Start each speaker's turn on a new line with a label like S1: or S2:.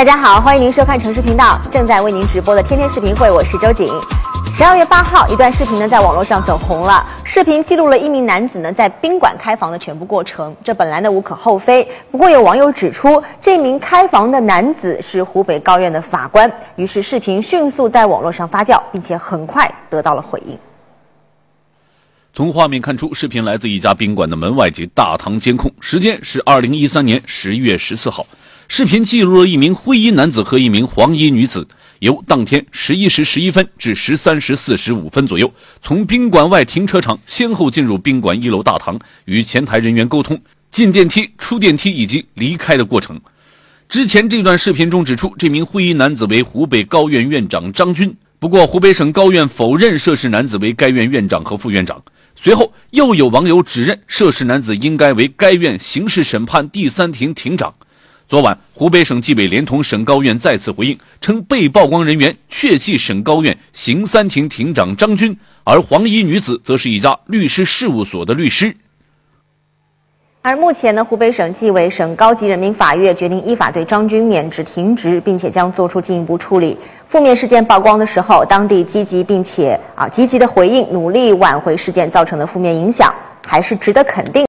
S1: 大家好，欢迎您收看城市频道，正在为您直播的天天视频会，我是周瑾。12月8号，一段视频呢在网络上走红了。视频记录了一名男子呢在宾馆开房的全部过程，这本来呢无可厚非。不过有网友指出，这名开房的男子是湖北高院的法官，于是视频迅速在网络上发酵，并且很快得到了回应。
S2: 从画面看出，视频来自一家宾馆的门外及大堂监控，时间是2013年11月14号。视频记录了一名灰衣男子和一名黄衣女子，由当天11时11分至13时45分左右，从宾馆外停车场先后进入宾馆1楼大堂，与前台人员沟通进电梯、出电梯以及离开的过程。之前这段视频中指出，这名灰衣男子为湖北高院院长张军，不过湖北省高院否认涉事男子为该院院长和副院长。随后又有网友指认涉事男子应该为该院刑事审判第3庭庭长。昨晚，湖北省纪委连同省高院再次回应，称被曝光人员确系省高院刑3庭庭长张军，而黄衣女子则是一家律师事务所的律师。
S1: 而目前呢，湖北省纪委省高级人民法院决定依法对张军免职停职，并且将做出进一步处理。负面事件曝光的时候，当地积极并且积极的回应，努力挽回事件造成的负面影响，还是值得肯定。